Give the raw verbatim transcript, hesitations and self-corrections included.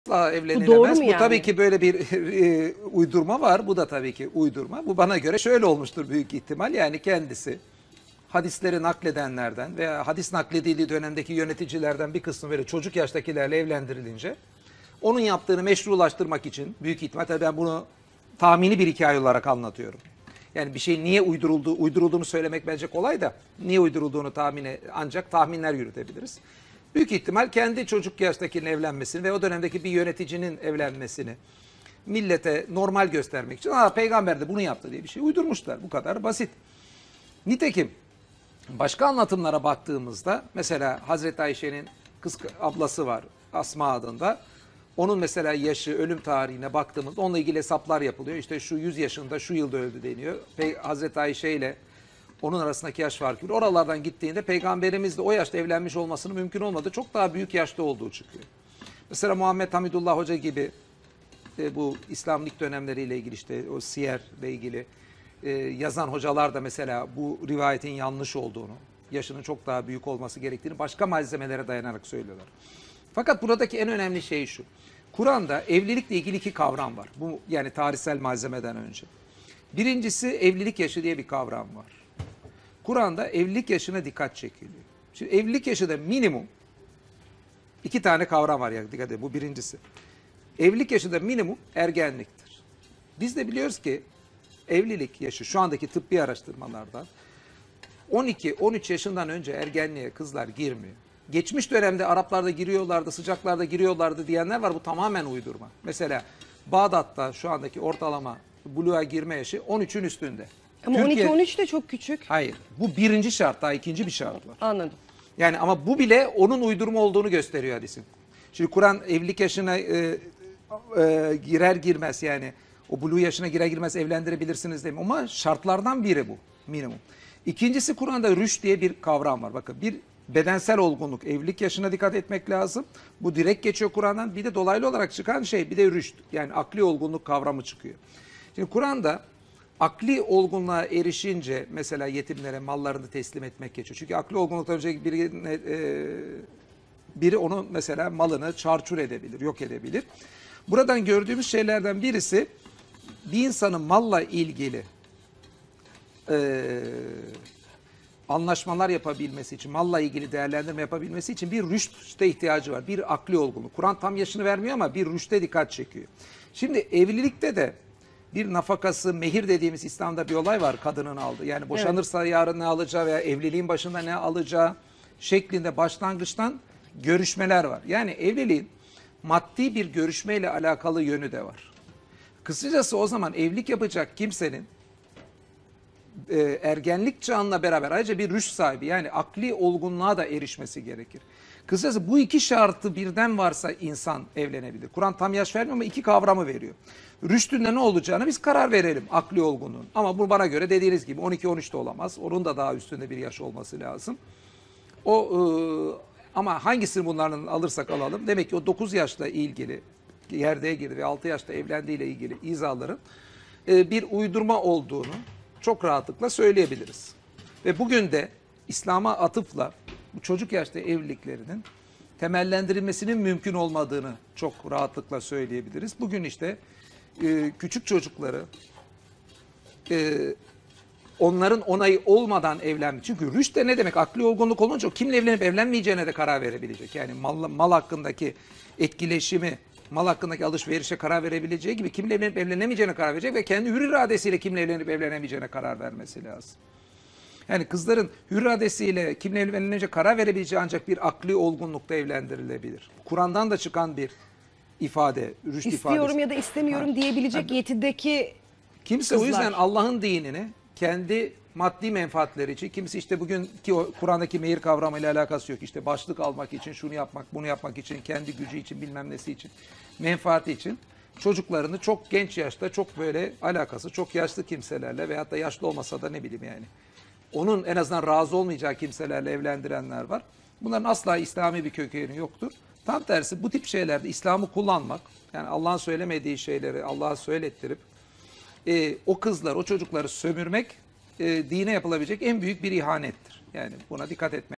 asla evlenilemez. Bu doğru mu Bu yani? tabii ki böyle bir e, uydurma var. Bu da tabii ki uydurma. Bu bana göre şöyle olmuştur büyük ihtimal. Yani kendisi hadisleri nakledenlerden veya hadis nakledildiği dönemdeki yöneticilerden bir kısmı böyle çocuk yaştakilerle evlendirilince onun yaptığını meşrulaştırmak için büyük ihtimal, tabii ben bunu tahmini bir hikaye olarak anlatıyorum. Yani bir şey niye uydurulduğu, uydurulduğunu söylemek bence kolay da niye uydurulduğunu tahmine ancak tahminler yürütebiliriz. Büyük ihtimal kendi çocuk yaştakinin evlenmesini ve o dönemdeki bir yöneticinin evlenmesini millete normal göstermek için Aa, peygamber de bunu yaptı diye bir şey uydurmuşlar. Bu kadar basit. Nitekim başka anlatımlara baktığımızda mesela Hazreti Ayşe'nin kız ablası var Asma adında. Onun mesela yaşı, ölüm tarihine baktığımızda onunla ilgili hesaplar yapılıyor. İşte şu yüz yaşında şu yılda öldü deniyor. Hazreti Ayşe ile onun arasındaki yaş farkı. Oralardan gittiğinde peygamberimizle o yaşta evlenmiş olmasının mümkün olmadığı, çok daha büyük yaşta olduğu çıkıyor. Mesela Muhammed Hamidullah Hoca gibi e, bu İslamlık dönemleriyle ilgili işte o Siyer'le ilgili e, yazan hocalar da mesela bu rivayetin yanlış olduğunu, yaşının çok daha büyük olması gerektiğini başka malzemelere dayanarak söylüyorlar. Fakat buradaki en önemli şey şu. Kur'an'da evlilikle ilgili iki kavram var. Bu yani tarihsel malzemeden önce. Birincisi evlilik yaşı diye bir kavram var. Kur'an'da evlilik yaşına dikkat çekiliyor. Şimdi evlilik yaşı da minimum iki tane kavram var ya, dikkat edin, bu birincisi. Evlilik yaşı da minimum ergenliktir. Biz de biliyoruz ki evlilik yaşı şu andaki tıbbi araştırmalardan on iki on üç yaşından önce ergenliğe kızlar girmiyor. Geçmiş dönemde Araplarda giriyorlardı, sıcaklarda giriyorlardı diyenler var. Bu tamamen uydurma. Mesela Bağdat'ta şu andaki ortalama buluğa girme yaşı on üçün üstünde. Ama Türkiye... on iki on üç de çok küçük. Hayır. Bu birinci şart, daha ikinci bir şart var. Anladım. Yani ama bu bile onun uydurma olduğunu gösteriyor hadisin. Şimdi Kur'an evlilik yaşına e, e, girer girmez, yani o buluğ yaşına girer girmez evlendirebilirsiniz demiyor. Ama şartlardan biri bu minimum. İkincisi, Kur'an'da rüşt diye bir kavram var. Bakın, bir bedensel olgunluk, evlilik yaşına dikkat etmek lazım. Bu direkt geçiyor Kur'an'dan. Bir de dolaylı olarak çıkan şey, bir de rüşt, yani akli olgunluk kavramı çıkıyor. Şimdi Kur'an'da akli olgunluğa erişince mesela yetimlere mallarını teslim etmek geçiyor. Çünkü akli olgunluktan önce biri, e, biri onu mesela malını çarçur edebilir, yok edebilir. Buradan gördüğümüz şeylerden birisi, bir insanın malla ilgili e, anlaşmalar yapabilmesi için, malla ilgili değerlendirme yapabilmesi için bir rüşte ihtiyacı var. Bir akli olgunluk. Kur'an tam yaşını vermiyor ama bir rüşte dikkat çekiyor. Şimdi evlilikte de bir nafakası, mehir dediğimiz İslam'da bir olay var kadının aldığı. Yani boşanırsa evet, yarın ne alacağı veya evliliğin başında ne alacağı şeklinde başlangıçtan görüşmeler var. Yani evliliğin maddi bir görüşmeyle alakalı yönü de var. Kısacası o zaman evlilik yapacak kimsenin e, ergenlik çağına beraber ayrıca bir rüşt sahibi, yani akli olgunluğa da erişmesi gerekir. Kısacası bu iki şartı birden varsa insan evlenebilir. Kur'an tam yaş vermiyor ama iki kavramı veriyor. Rüştünde ne olacağını biz karar verelim, akli olgunluğun. Ama bu bana göre dediğiniz gibi on iki on üçte olamaz. Onun da daha üstünde bir yaş olması lazım. O e, ama hangisini bunların alırsak alalım, demek ki o dokuz yaşla ilgili, gerdeğe girdi ve altı yaşta evlendiğiyle ilgili izahların e, bir uydurma olduğunu çok rahatlıkla söyleyebiliriz. Ve bugün de İslam'a atıfla bu çocuk yaşta evliliklerinin temellendirilmesinin mümkün olmadığını çok rahatlıkla söyleyebiliriz. Bugün işte e, küçük çocukları e, onların onayı olmadan evlenmek. Çünkü rüşt de ne demek? Akli olgunluk olunca o kimle evlenip evlenmeyeceğine de karar verebilecek. Yani mal, mal hakkındaki etkileşimi, mal hakkındaki alışverişe karar verebileceği gibi kimle evlenip evlenemeyeceğine karar verecek ve kendi hür iradesiyle kimle evlenip evlenemeyeceğine karar vermesi lazım. Yani kızların hür iradesiyle kimle evleneceğine karar verebileceği ancak bir akli olgunlukta evlendirilebilir. Kur'an'dan da çıkan bir ifade, rüşt ifadesi. İstiyorum ya da istemiyorum ha, diyebilecek yani, yetideki kimse kızlar. O yüzden Allah'ın dinini kendi maddi menfaatleri için, kimisi işte bugünkü Kur'an'daki mehir kavramıyla alakası yok. İşte başlık almak için, şunu yapmak, bunu yapmak için, kendi gücü için, bilmem nesi için, menfaati için çocuklarını çok genç yaşta, çok böyle alakası, çok yaşlı kimselerle veyahut da yaşlı olmasa da ne bileyim yani, onun en azından razı olmayacağı kimselerle evlendirenler var. Bunların asla İslami bir kökeni yoktur. Tam tersi bu tip şeylerde İslam'ı kullanmak, yani Allah'ın söylemediği şeyleri Allah'a söylettirip e, o kızlar, o çocukları sömürmek e, dine yapılabilecek en büyük bir ihanettir. Yani buna dikkat etmek.